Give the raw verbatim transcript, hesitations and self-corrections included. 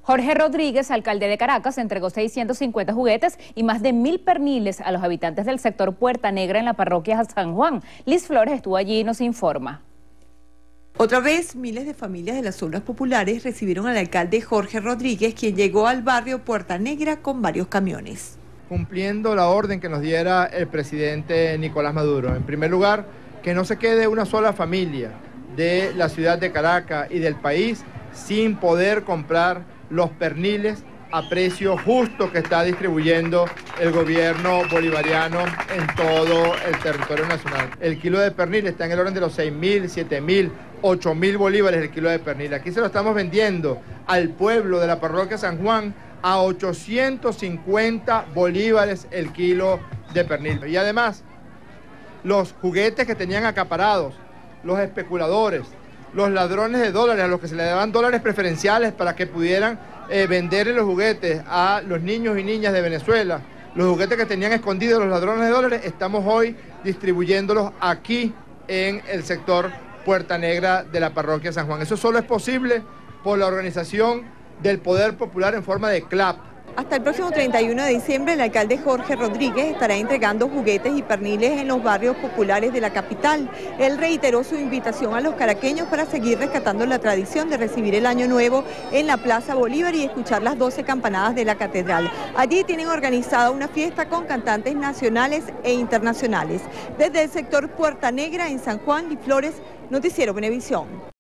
Jorge Rodríguez, alcalde de Caracas, entregó seiscientos cincuenta juguetes y más de mil perniles a los habitantes del sector Puerta Negra en la parroquia San Juan. Liz Flores estuvo allí y nos informa. Otra vez, miles de familias de las zonas populares recibieron al alcalde Jorge Rodríguez, quien llegó al barrio Puerta Negra con varios camiones. Cumpliendo la orden que nos diera el presidente Nicolás Maduro. En primer lugar, que no se quede una sola familia de la ciudad de Caracas y del país sin poder comprar los perniles a precio justo que está distribuyendo el gobierno bolivariano en todo el territorio nacional. El kilo de pernil está en el orden de los seis mil, siete mil, ocho mil bolívares el kilo de pernil. Aquí se lo estamos vendiendo al pueblo de la parroquia San Juan a ochocientos cincuenta bolívares el kilo de pernil. Y además, los juguetes que tenían acaparados, los especuladores, los ladrones de dólares, a los que se le daban dólares preferenciales para que pudieran eh, venderle los juguetes a los niños y niñas de Venezuela, los juguetes que tenían escondidos los ladrones de dólares, estamos hoy distribuyéndolos aquí en el sector Puerta Negra de la parroquia San Juan. Eso solo es posible por la organización del Poder Popular en forma de C L A P. Hasta el próximo treinta y uno de diciembre, el alcalde Jorge Rodríguez estará entregando juguetes y perniles en los barrios populares de la capital. Él reiteró su invitación a los caraqueños para seguir rescatando la tradición de recibir el Año Nuevo en la Plaza Bolívar y escuchar las doce campanadas de la catedral. Allí tienen organizada una fiesta con cantantes nacionales e internacionales. Desde el sector Puerta Negra en San Juan, Liz Flores, Noticiero Venevisión.